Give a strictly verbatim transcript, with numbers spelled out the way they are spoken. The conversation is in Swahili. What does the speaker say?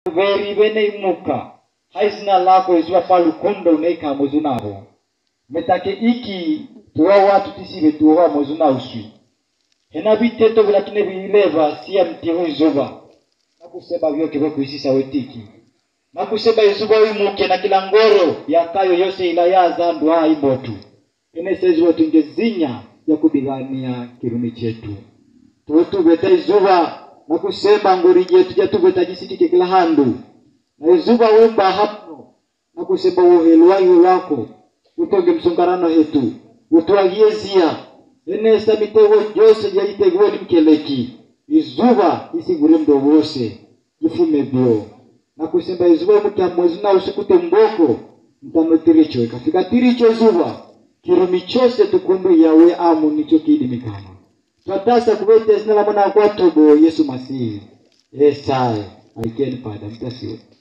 veri bene imuka haisina lako iswa palu kondo neka mozunaro metake iki tuwa watu tisibe tuwa mozuna uswi hena biteto vilakine vileva siya mtiho izoba nakuseba vyoke voko isisa wetiki nakuseba izuba imuke na kila ngoro ya kayo yose ila ya zandu haa ibotu ene sezi watu ingezinya ya kubigania kirumi chetu tuwetu beta izuba nakusema ngori jetu jatu beta jisikike kila handu na izuba wemba hapno nakuseba uheluwahi wako utoge msongarano hetu utuagiezia ene samitewo jose jaiteguwa ni mkeleki izuba isigure mdo wose jifume bio nakusema izuba mkia mwezuna usukute mboko mtano tiricho kafika tiricho izuba kirumi chose tukundu yawe amu nicho kidi mikama Fatasa kubete sina la mwana kwa tobo Yesu Masihi. Yes, I. I can pardon. That's it.